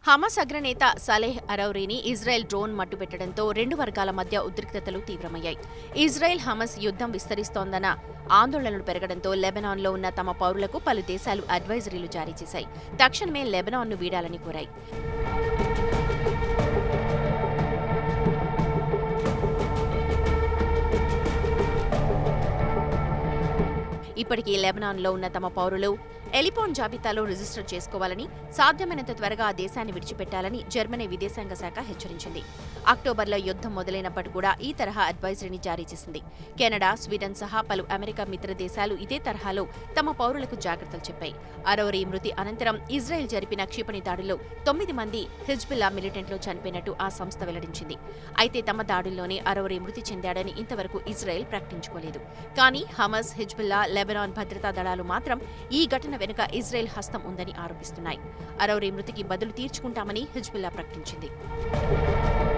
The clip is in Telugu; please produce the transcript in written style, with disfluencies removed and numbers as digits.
హమాస్ అగ్రనేత సలేహ్ అరౌరీని ఇజ్రాయెల్ డ్రోన్ మట్టుపెట్టడంతో రెండు వర్గాల మధ్య ఉద్రిక్తతలు తీవ్రమయ్యాయి. ఇజ్రాయెల్ హమాస్ యుద్ధం విస్తరిస్తోందన్న ఆందోళనలు పెరగడంతో లెబనాన్లో ఉన్న తమ పౌరులకు పలు దేశాలు అడ్వైజరీలు జారీ చేశాయి. తక్షణమే లెబనాన్ను వీడాలని కోరాయి. ఇప్పటికీ లెబనాన్లో ఉన్న తమ పౌరులు ఎలిపోన్ జాబితాలో రిజిస్టర్ చేసుకోవాలని, సాధ్యమైనంత త్వరగా ఆ దేశాన్ని విడిచిపెట్టాలని జర్మనీ విదేశాంగ శాఖ హెచ్చరించింది. అక్టోబర్లో యుద్ధం మొదలైనప్పటి కూడా ఈ తరహా అడ్వైజరీని జారీ చేసింది. కెనడా, స్వీడన్ సహా పలు అమెరికా మిత్ర దేశాలు ఇదే తరహాలో తమ పౌరులకు జాగ్రత్తలు చెప్పాయి. అరౌరీ మృతి అనంతరం ఇజ్రాయెల్ జరిపిన క్షిపణి దాడుల్లో 9 మంది హిజ్బుల్లా మిలిటెంట్లు చనిపోయినట్టు ఆ సంస్థ వెల్లడించింది. అయితే తమ దాడుల్లోనే అరౌరీ మృతి చెందాడని ఇంతవరకు ఇజ్రాయెల్ ప్రకటించుకోలేదు. కానీ హమాస్, హిజ్బుల్లా, లెబనాన్ భద్రతా దళాలు మాత్రం ఈ ఘటన వెనుక ఇజ్రాయెల్ హస్తం ఉందని ఆరోపిస్తున్నాయి. అరౌరీ మృతికి బదులు తీర్చుకుంటామని హిజ్బుల్లా ప్రకటించింది.